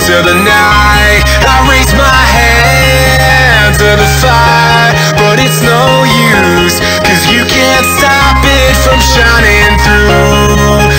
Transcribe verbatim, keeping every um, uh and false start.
into the night. I raise my hand to the fire, but it's no use, 'cause you can't stop it from shining through.